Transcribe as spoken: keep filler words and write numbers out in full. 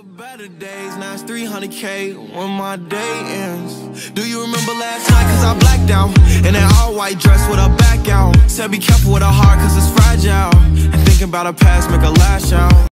were better days, now it's three hundred K when my day ends. Do you remember last night, cause I blacked out in that all white dress with her back out. Said be careful with her heart cause it's fragile, and thinking about her past make her lash out.